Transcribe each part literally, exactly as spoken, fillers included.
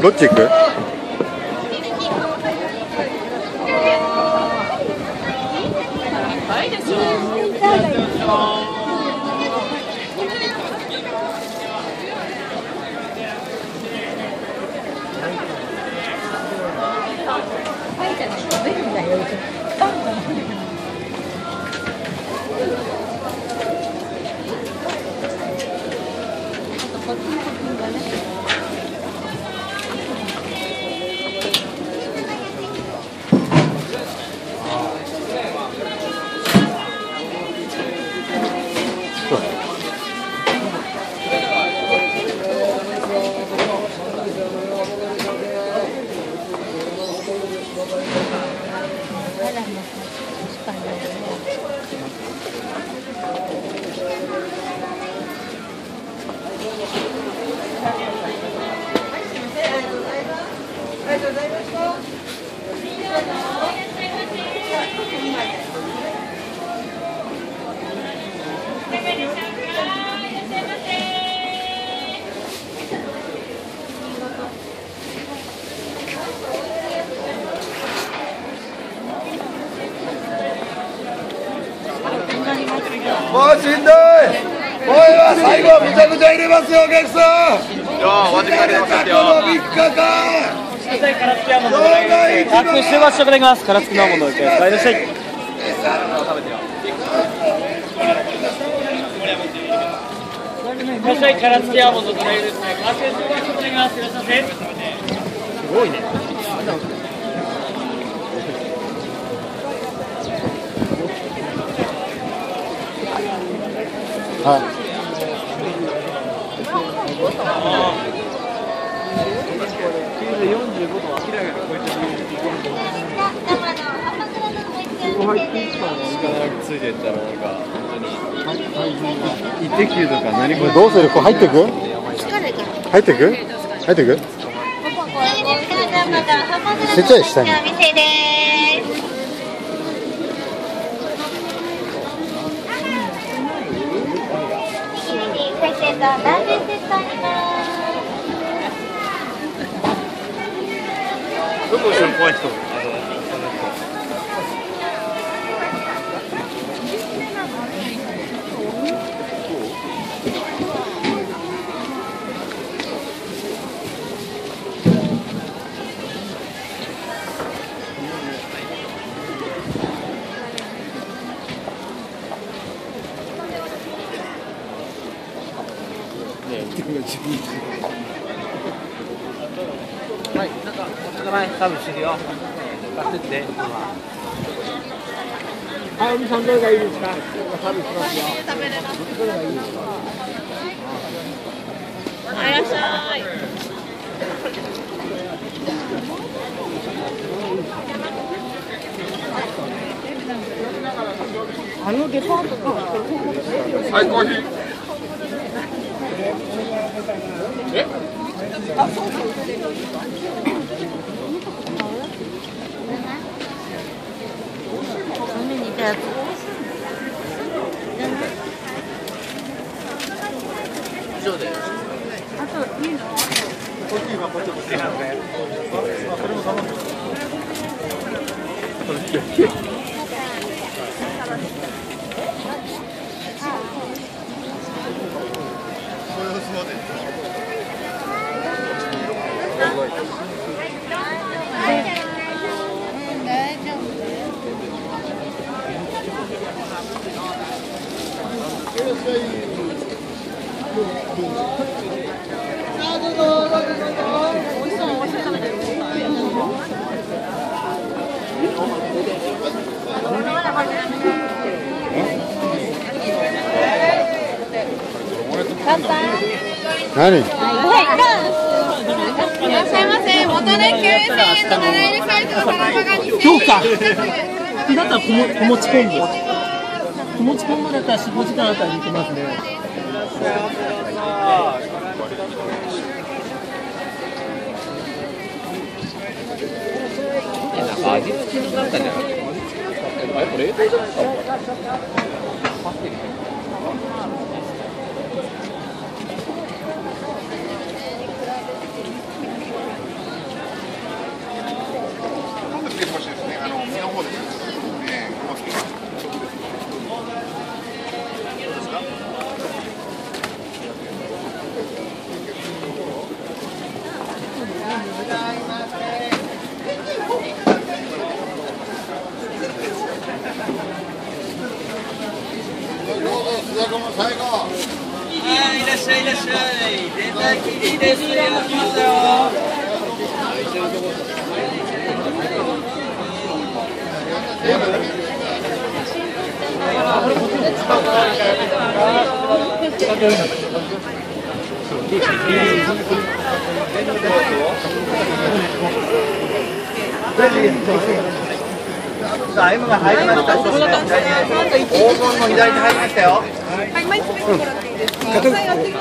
どっち行く？ 高いでしょ。 もうしんどい。もう今最後めちゃくちゃ入れますよお客さん。お時間でございますよ。みっかかん。 各週末食できます。殻付きのものをいらっしゃい。いらっしゃい。殻付きアーモンドドライですね。各週末食できます。いらっしゃい。すごいね。はい。よんじゅうごど明らかに超えてる。ここ入っていったのがついてったらなんか本当に一滴球とか何これどうする？これ入ってく？入ってく？入ってく？ちっちゃい下に。 どこ後ろに怖い人？はい、なんか、お魚サーブしてるよ。買ってって。はい、おみさんどれがいいですか。サーブしますよ。食べれます。どれがいいですか。いらっしゃい。あのデパートか。 はい、コーヒー。え？あ、そうそう。 海にいたやつ。以上です。あといいの？コーヒーはこっちも好きなんで。これも頼む。 何？ いらっしゃいませ。元値きゅうせんえんのなな入りサイズのタラバガにせんえん。 今日か。だったら小も小餅昆布。小餅昆布だったらよん、ごじかんあたり行けますね。 なんか味付けになったんじゃない？あ、やっぱ冷凍じゃないですか。 しゃい。全体的にですね。来ましたよ。 さあ M が入りました。そして黄金の左に入りましたよ。 はい、前に詰めてもらっていいですか。はい、お次のお客様。 並んで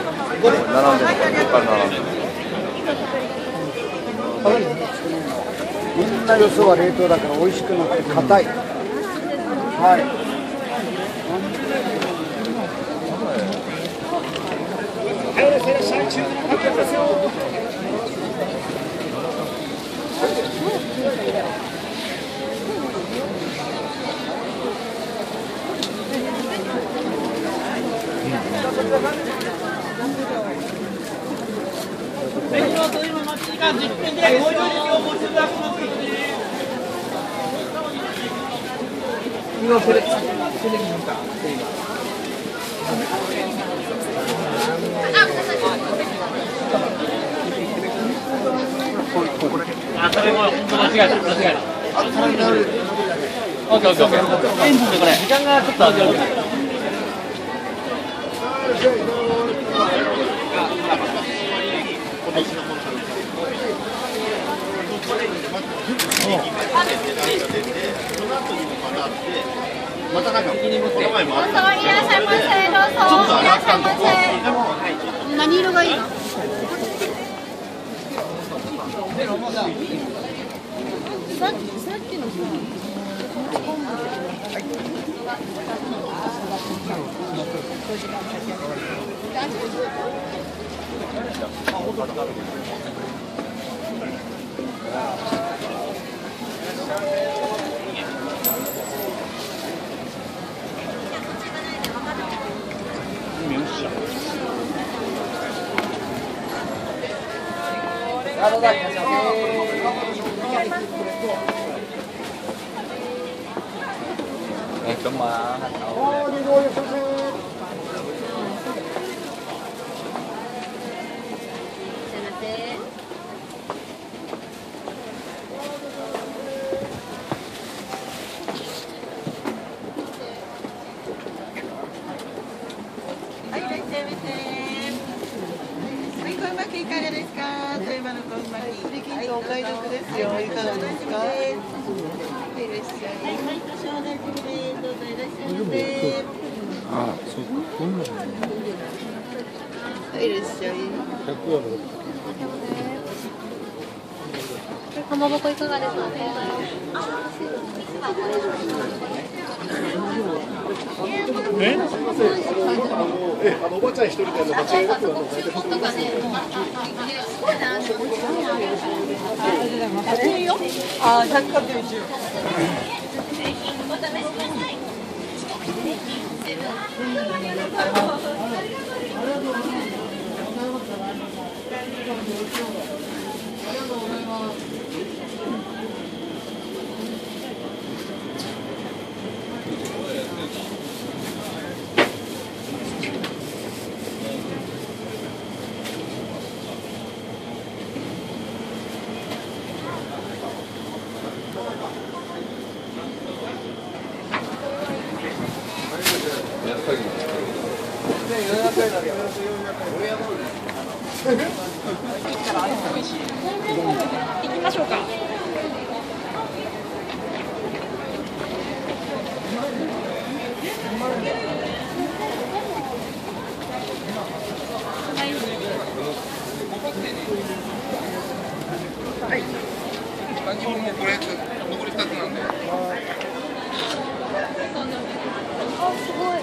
る。みんなよそは冷凍だから美味しくなって硬い。はい。 今これ、これできますか。 あ、それも間違えた、間違えた。オッケーオッケーオッケー。塩分でこれ時間がちょっとある。 またなんかこの前もあった。いらっしゃいませ。どうぞ。いらっしゃいませ。何色がいいの？さっきさっきのさ。かまぼこいかがですか？ え？え、あのおばちゃん一人での間違いなくなの。 あ、百貨店一応。 行きましょうか。 はい。何本もこれ残りふたつなんで。 あ、すごい。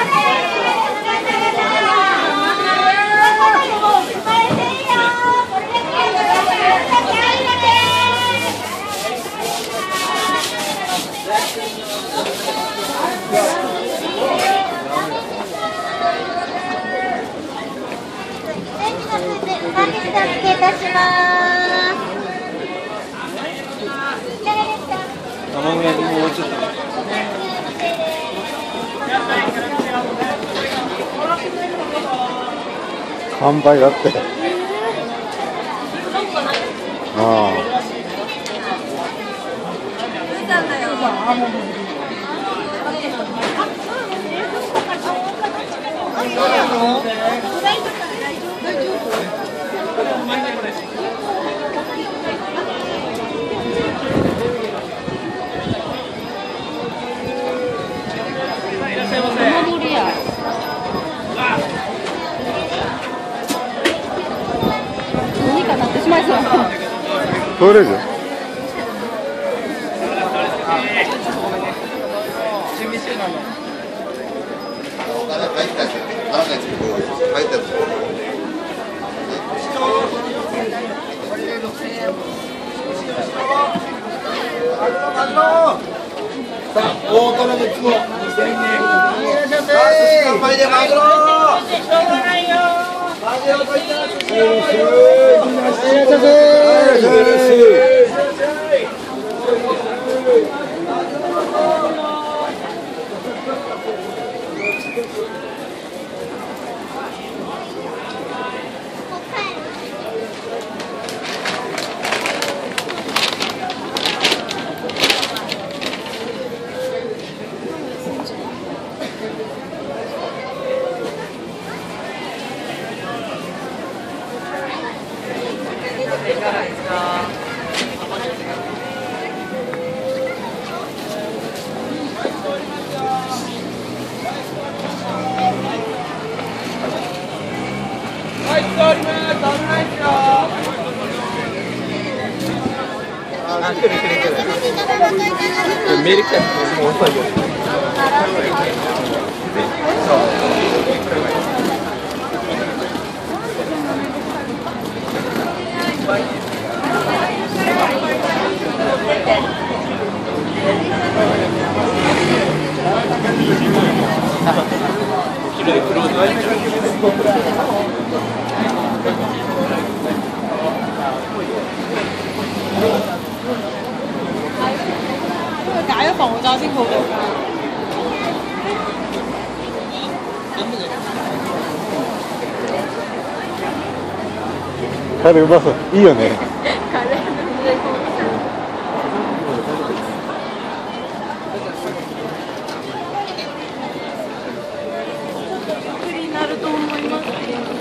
これ販売だって。ああ。 何かなってしまいそう。 取れる。 さあ、大トロのつぼにせんえん。乾杯でマグロ。しょうがないよ。マグロといただきメリカもう遅いよ。昼でクローズ。 解咗防護罩先好到。 カレーうまそう。いいよね。 栗になると思います。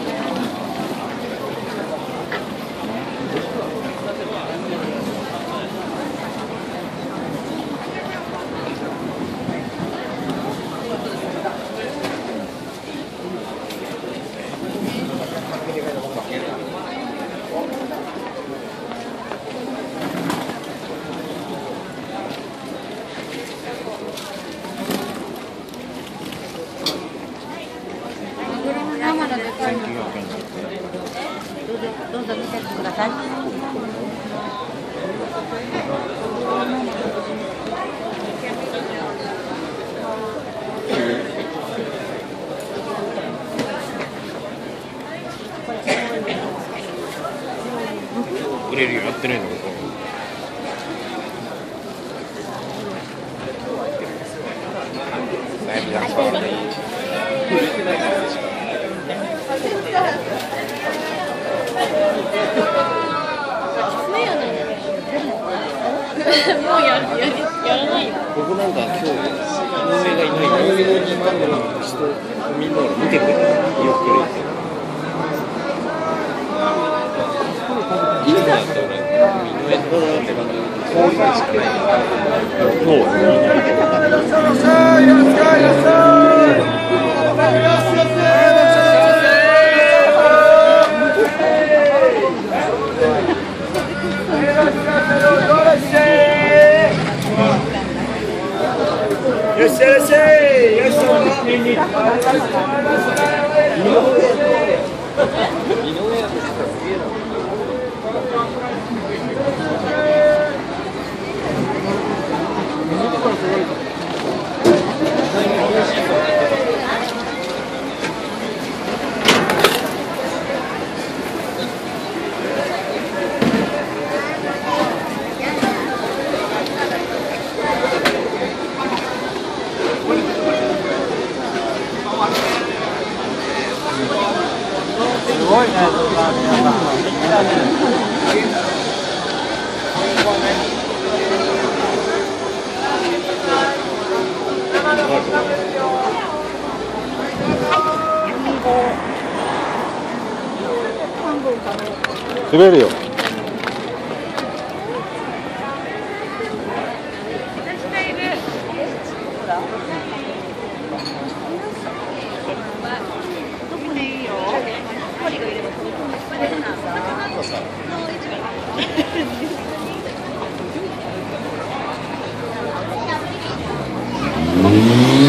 どうぞ見てください。 売れるようになってないのか。 もうやるやるやらないよ。 僕なんか今日井上がいないのに人みんなを見てくれるよくれていいなって俺井上だって感じそういうのしかないそういらっしゃいいらっしゃいいらっしゃすごい滑るよ。うん。